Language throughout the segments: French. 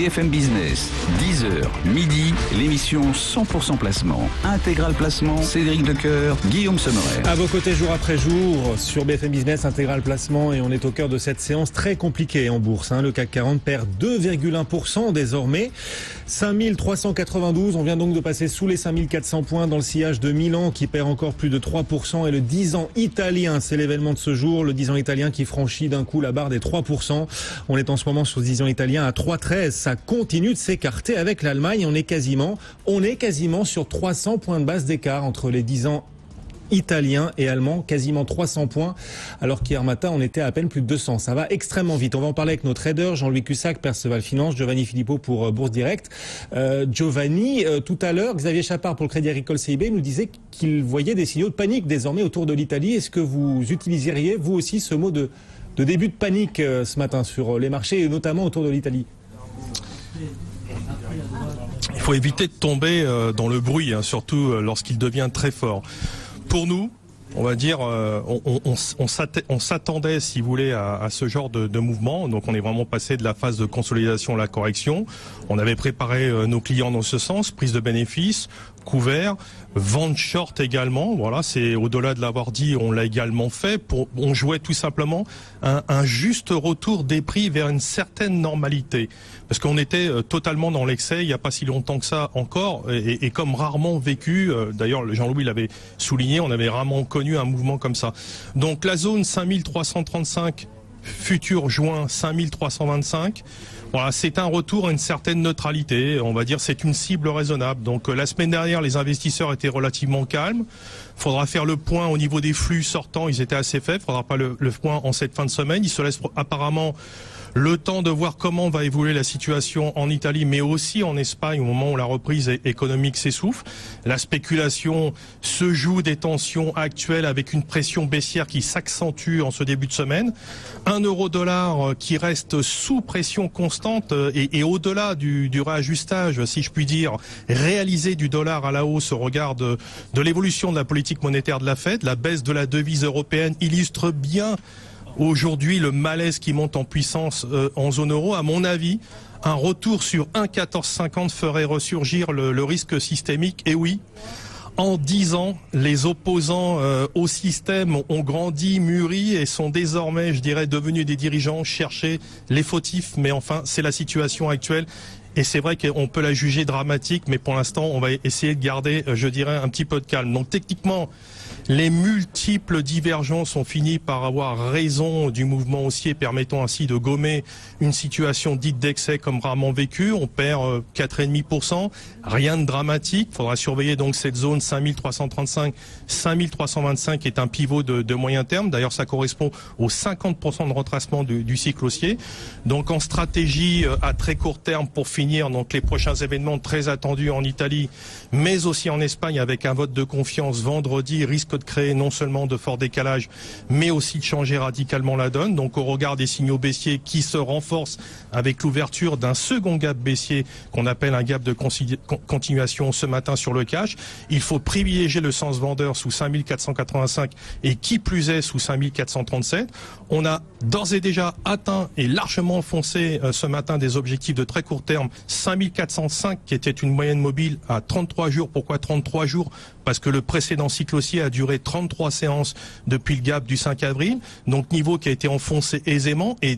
BFM Business, 10h, midi, l'émission 100% placement. Intégral placement, Cédric Decoeur, Guillaume Sommerer. À vos côtés jour après jour sur BFM Business, Intégral placement, et on est au cœur de cette séance très compliquée en bourse. Le CAC 40 perd 2,1% désormais. 5392, on vient donc de passer sous les 5400 points dans le sillage de Milan qui perd encore plus de 3%, et le 10 ans italien, c'est l'événement de ce jour, le 10 ans italien qui franchit d'un coup la barre des 3%. On est en ce moment sur le 10 ans italien à 3,13. Ça continue de s'écarter avec l'Allemagne. On est quasiment sur 300 points de base d'écart entre les 10 ans italien et allemand, quasiment 300 points, alors qu'hier matin on était à peine plus de 200. Ça va extrêmement vite. On va en parler avec nos traders, Jean-Louis Cussac, Perceval Finance, Giovanni Filippo pour Bourse Direct. Giovanni, tout à l'heure, Xavier Chapard pour le Crédit Agricole CIB nous disait qu'il voyait des signaux de panique désormais autour de l'Italie. Est-ce que vous utiliseriez vous aussi ce mot de début de panique ce matin sur les marchés et notamment autour de l'Italie? Il faut éviter de tomber dans le bruit, surtout lorsqu'il devient très fort. Pour nous, on va dire, on s'attendait, si vous voulez, à ce genre de mouvement. Donc on est vraiment passé de la phase de consolidation à la correction. On avait préparé nos clients dans ce sens, prise de bénéfices, couvert, vente short également. Voilà, c'est au-delà de l'avoir dit, on l'a également fait. On jouait tout simplement un juste retour des prix vers une certaine normalité. Parce qu'on était totalement dans l'excès il n'y a pas si longtemps que ça encore, et comme rarement vécu, d'ailleurs Jean-Louis l'avait souligné, on avait rarement connu un mouvement comme ça. Donc la zone 5335, futur juin 5325, voilà, c'est un retour à une certaine neutralité, on va dire c'est une cible raisonnable. Donc la semaine dernière, les investisseurs étaient relativement calmes. Faudra faire le point au niveau des flux sortants, ils étaient assez faibles. Faudra pas le point en cette fin de semaine. Ils se laissent apparemment le temps de voir comment va évoluer la situation en Italie, mais aussi en Espagne au moment où la reprise économique s'essouffle. La spéculation se joue des tensions actuelles avec une pression baissière qui s'accentue en ce début de semaine. Un euro-dollar qui reste sous pression constante et au-delà du réajustage, si je puis dire, réalisé du dollar à la hausse au regard de l'évolution de la politique monétaire de la Fed. La baisse de la devise européenne illustre bien aujourd'hui le malaise qui monte en puissance en zone euro. À mon avis, un retour sur 1,1450 ferait ressurgir le risque systémique. Et oui, en 10 ans, les opposants au système ont grandi, mûri et sont désormais, je dirais, devenus des dirigeants, chercher les fautifs. Mais enfin, c'est la situation actuelle. Et c'est vrai qu'on peut la juger dramatique, mais pour l'instant, on va essayer de garder, je dirais, un petit peu de calme. Donc techniquement, les multiples divergences ont fini par avoir raison du mouvement haussier, permettant ainsi de gommer une situation dite d'excès comme rarement vécue. On perd 4,5%, rien de dramatique. Il faudra surveiller donc cette zone 5335, 5325 qui est un pivot de moyen terme. D'ailleurs, ça correspond aux 50% de retracement du cycle haussier. Donc en stratégie à très court terme pour finir, donc les prochains événements très attendus en Italie, mais aussi en Espagne avec un vote de confiance vendredi, risque de créer non seulement de forts décalages, mais aussi de changer radicalement la donne. Donc au regard des signaux baissiers qui se renforcent avec l'ouverture d'un second gap baissier qu'on appelle un gap de continuation ce matin sur le cash, il faut privilégier le sens vendeur sous 5485 et qui plus est sous 5437. On a d'ores et déjà atteint et largement enfoncé ce matin des objectifs de très court terme, 5405 qui était une moyenne mobile à 33 jours. Pourquoi 33 jours? Parce que le précédent cycle haussier a duré 33 séances depuis le gap du 5 avril, donc niveau qui a été enfoncé aisément, et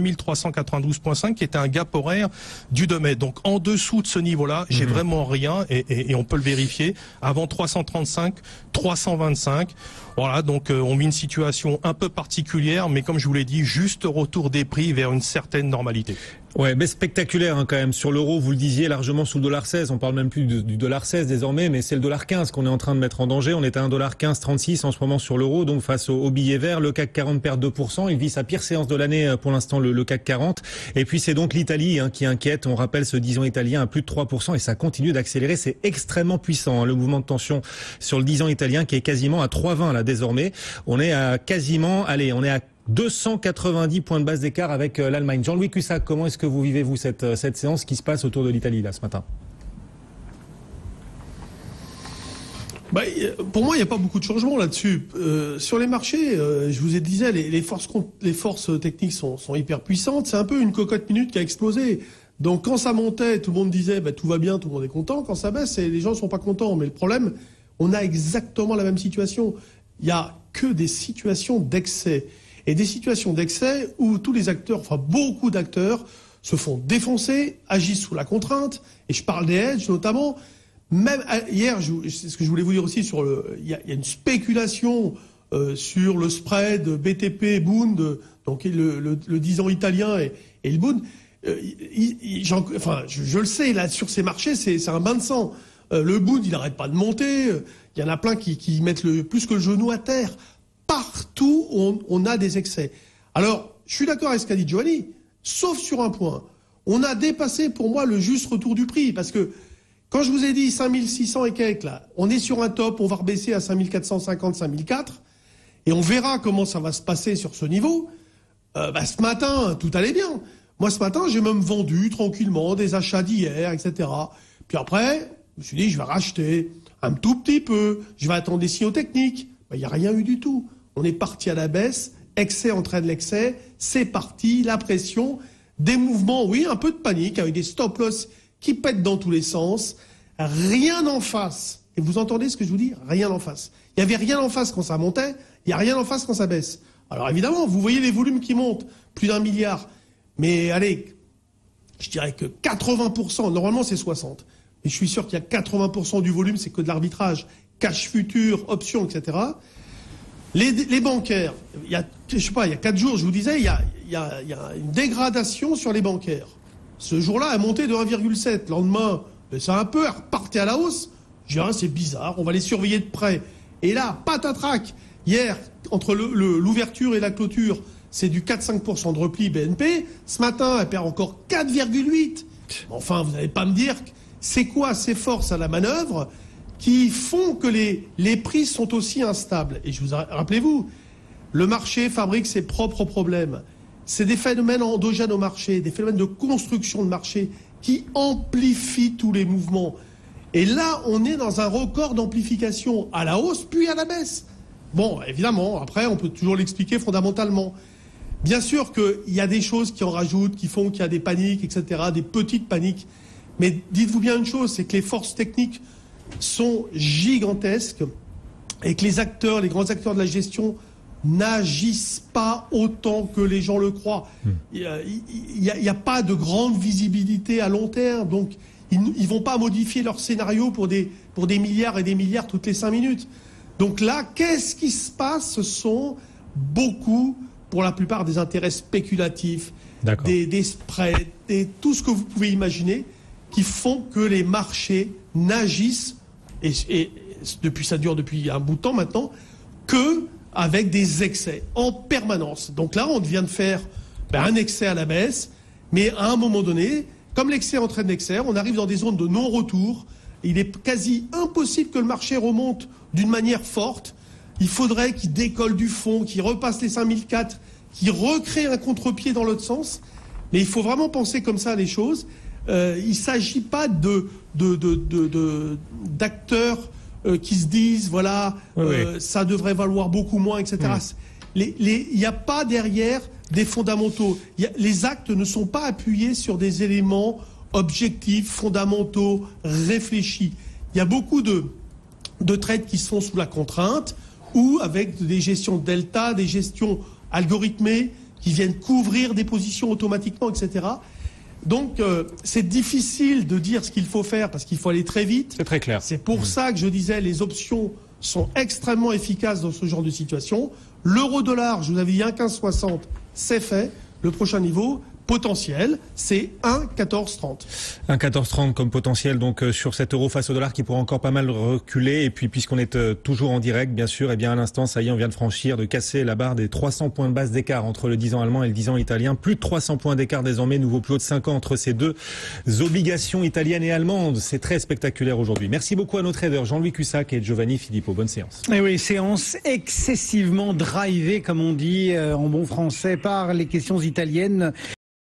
5392,5 qui était un gap horaire du 2 mai. Donc en dessous de ce niveau-là, j'ai vraiment rien, et on peut le vérifier, avant 335, 325. Voilà, donc on vit une situation un peu particulière, mais comme je vous l'ai dit, juste retour des prix vers une certaine normalité. Ouais, mais spectaculaire quand même. Sur l'euro, vous le disiez, largement sous le $16. On parle même plus du $16 désormais, mais c'est le $15 qu'on est en train de mettre en danger. On est à 1,1536 en ce moment sur l'euro, donc face au billet vert. Le CAC 40 perd 2%. Il vit sa pire séance de l'année pour l'instant, le CAC 40. Et puis c'est donc l'Italie qui inquiète. On rappelle ce 10 ans italien à plus de 3% et ça continue d'accélérer. C'est extrêmement puissant, le mouvement de tension sur le 10 ans italien qui est quasiment à 3,20 là désormais. On est à 290 points de base d'écart avec l'Allemagne. Jean-Louis Cussac, comment est-ce que vous vivez-vous cette séance qui se passe autour de l'Italie là ce matin? Pour moi, il n'y a pas beaucoup de changements là-dessus. Sur les marchés, je vous ai dit, les forces techniques sont hyper puissantes. C'est un peu une cocotte minute qui a explosé. Donc quand ça montait, tout le monde disait tout va bien, tout le monde est content. Quand ça baisse, les gens ne sont pas contents. Mais le problème, on a exactement la même situation. Il n'y a que des situations d'excès. Et des situations d'excès où tous les acteurs, enfin beaucoup d'acteurs, se font défoncer, agissent sous la contrainte. Et je parle des hedges notamment. Même hier, c'est ce que je voulais vous dire aussi, il y a une spéculation sur le spread BTP, Bund, donc le 10 ans italien et le Bund. Je le sais, là, sur ces marchés, c'est un bain de sang. Le Bund, il n'arrête pas de monter. Il y en a plein qui mettent plus que le genou à terre. Partout, on a des excès. Alors, je suis d'accord avec ce qu'a dit Giovanni, sauf sur un point. On a dépassé, pour moi, le juste retour du prix. Parce que, quand je vous ai dit 5600 et quelques, là, on est sur un top, on va rebaisser à 5450, 5004. Et on verra comment ça va se passer sur ce niveau. Ce matin, tout allait bien. Moi, ce matin, j'ai même vendu tranquillement des achats d'hier, etc. Puis après, je me suis dit, je vais racheter un tout petit peu. Je vais attendre des signaux techniques. Il n'y a rien eu du tout. On est parti à la baisse. Excès entraîne l'excès. C'est parti. La pression. Des mouvements, oui, un peu de panique avec des stop-loss qui pètent dans tous les sens. Rien en face. Et vous entendez ce que je vous dis? Rien en face. Il n'y avait rien en face quand ça montait. Il n'y a rien en face quand ça baisse. Alors évidemment, vous voyez les volumes qui montent. Plus d'1 milliard. Mais allez, je dirais que 80%, normalement c'est 60%. Mais je suis sûr qu'il y a 80% du volume, c'est que de l'arbitrage. Cash futur, options, etc. Les bancaires, il y a 4 jours, je vous disais, il y a une dégradation sur les bancaires. Ce jour-là, a monté de 1,7. Le lendemain, c'est un peu reparti à la hausse. Je dis, c'est bizarre, on va les surveiller de près. Et là, patatrac. Hier, entre l'ouverture et la clôture, c'est du 4-5% de repli BNP. Ce matin, elle perd encore 4,8. Enfin, vous n'allez pas me dire, c'est quoi ces forces à la manœuvre qui font que les prix sont aussi instables? Et rappelez-vous, le marché fabrique ses propres problèmes. C'est des phénomènes endogènes au marché, des phénomènes de construction de marché qui amplifient tous les mouvements. Et là, on est dans un record d'amplification à la hausse puis à la baisse. Bon, évidemment, après, on peut toujours l'expliquer fondamentalement. Bien sûr qu'il y a des choses qui en rajoutent, qui font qu'il y a des paniques, etc., des petites paniques. Mais dites-vous bien une chose, c'est que les forces techniques sont gigantesques et que les grands acteurs de la gestion n'agissent pas autant que les gens le croient. Il n'y a pas de grande visibilité à long terme, donc ils ne vont pas modifier leur scénario pour des milliards et des milliards toutes les 5 minutes. Donc là, qu'est-ce qui se passe? Ce sont beaucoup, pour la plupart, des intérêts spéculatifs, des spreads, tout ce que vous pouvez imaginer, qui font que les marchés n'agissent, et ça dure depuis un bout de temps maintenant, que avec des excès en permanence. Donc là, on vient de faire un excès à la baisse, mais à un moment donné, comme l'excès entraîne l'excès, on arrive dans des zones de non-retour. Il est quasi impossible que le marché remonte d'une manière forte. Il faudrait qu'il décolle du fond, qu'il repasse les 5004, qu'il recrée un contre-pied dans l'autre sens. Mais il faut vraiment penser comme ça les choses. Il ne s'agit pas d'acteurs qui se disent, voilà, ça devrait valoir beaucoup moins, etc. Il n'y a pas derrière des fondamentaux. Les actes ne sont pas appuyés sur des éléments objectifs, fondamentaux, réfléchis. Il y a beaucoup de trades qui sont sous la contrainte ou avec des gestions delta, des gestions algorithmées qui viennent couvrir des positions automatiquement, etc. Donc, c'est difficile de dire ce qu'il faut faire parce qu'il faut aller très vite. C'est très clair. C'est pour ça que je disais les options sont extrêmement efficaces dans ce genre de situation. L'euro-dollar, je vous avais dit 1,1560, c'est fait. Le prochain niveau potentiel, c'est 1,1430. 1,1430 comme potentiel donc sur cet euro face au dollar qui pourrait encore pas mal reculer. Et puis puisqu'on est toujours en direct, bien sûr, et bien à l'instant, ça y est, on vient de casser la barre des 300 points de base d'écart entre le 10 ans allemand et le 10 ans italien. Plus de 300 points d'écart désormais, nouveau plus haut de 5 ans entre ces deux obligations italiennes et allemandes. C'est très spectaculaire aujourd'hui. Merci beaucoup à nos traders Jean-Louis Cussac et Giovanni Filippo. Bonne séance. Et oui, séance excessivement drivée, comme on dit en bon français, par les questions italiennes.